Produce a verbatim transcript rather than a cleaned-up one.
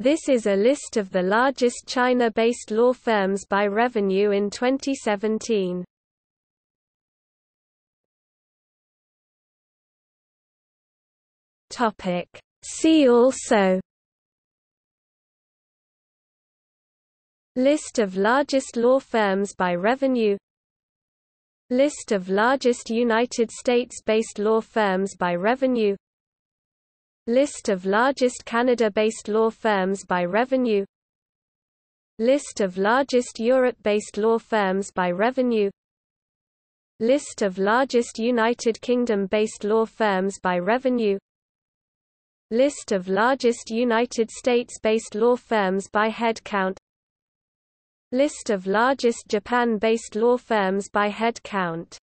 This is a list of the largest China-based law firms by revenue in twenty seventeen. Topic. See also: List of largest law firms by revenue, List of largest United States-based law firms by revenue, List of largest Canada-based law firms by revenue, List of largest Europe-based law firms by revenue, List of largest United Kingdom-based law firms by revenue, List of largest United States-based law firms by head count, List of largest Japan-based law firms by head count.